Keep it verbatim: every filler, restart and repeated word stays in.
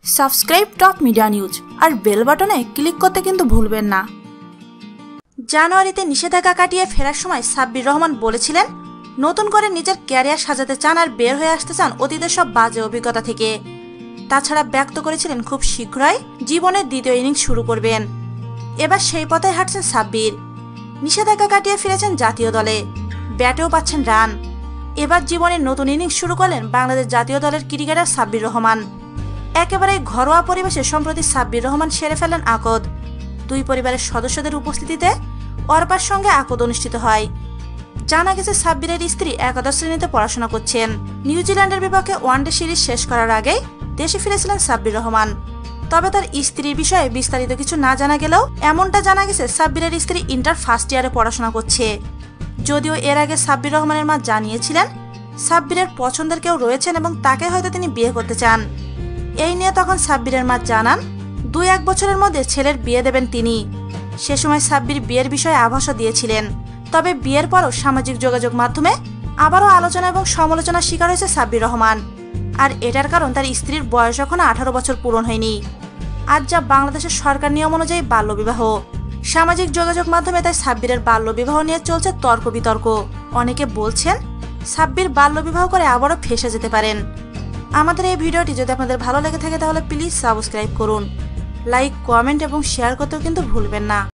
Subscribe top media news আর bell বাটনে click করতে কিন্তু ভুলবেন না। জানুয়ারিতে নিষেধাজ্ঞা কাটিয়ে ফেরার সময় সাব্বির রহমান বলেছিলেন নতুন করে নিজের ক্যারিয়ার সাজাতে চান আর বের হয়ে আসতে চান অতীতের সব বাজে অভিজ্ঞতা থেকে। তাছাড়া ব্যক্ত করেছিলেন খুব শীঘ্রই জীবনের দ্বিতীয় ইনিংস শুরু করবেন। এবার সেই পথে হাঁটছেন সাব্বির। নিষেধাজ্ঞা কাটিয়ে ফিরেছেন জাতীয় দলে, ব্যাটেও পাচ্ছেন রান। এবার জীবনের নতুন ইনিংস শুরু করলেন বাংলাদেশ জাতীয় দলের ক্রিকেটার সাব্বির রহমান। একেবারে ঘরোয়া পরিবেশে সম্প্রতি সাব্বির রহমান সেরে ফেলেন আকদ। দুই পরিবারের সদস্যদের উপস্থিতিতে অর্পার সঙ্গে আকদ অনুষ্ঠিত হয়। জানা গেছে সাব্বিরের স্ত্রী একাদশ শ্রেণীতে পড়াশোনা করছেন। নিউজিল্যান্ডের বিপক্ষে ওয়ানডে সিরিজ শেষ করার আগেই দেশে ফিরেছিলেন সাব্বির রহমান। তবে তার স্ত্রীর বিষয়ে বিস্তারিত কিছু না জানা গেলেও এমনটা জানা গেছে সাব্বিরের স্ত্রী ইন্টার ফার্স্ট ইয়ারে পড়াশোনা করছে। যদিও এর আগে সাব্বির রহমানের মা জানিয়েছিলেন সাব্বিরের পছন্দের কেউ রয়েছেন এবং তাকে হয়তো তিনি বিয়ে করতে চান। এই নিয়ে তখন সাব্বিরের মা জানান দুই এক বছরের মধ্যে ছেলের বিয়ে দেবেন তিনি। সে সময় সাব্বির বিয়ের বিষয়ে আভাসও দিয়েছিলেন। তবে বিয়ের পরও সামাজিক যোগাযোগ মাধ্যমে আবারও আলোচনা এবং সমালোচনার শিকার হয়েছে সাব্বির রহমান। আর এটার কারণ তার স্ত্রীর বয়স এখনো আঠারো বছর পূরণ হয়নি। আজ যা বাংলাদেশের সরকার নিয়ম অনুযায়ী বাল্যবিবাহ, সামাজিক যোগাযোগ মাধ্যমে তাই সাব্বিরের বাল্যবিবাহ নিয়ে চলছে তর্ক বিতর্ক। অনেকে বলছেন সাব্বির বাল্যবিবাহ করে আবারও ফেঁসে যেতে পারেন। আমাদের এই ভিডিওটি যদি আপনাদের ভালো লেগে থাকে তাহলে প্লিজ সাবস্ক্রাইব করুন, লাইক, কমেন্ট এবং শেয়ার করতেও কিন্তু ভুলবেন না।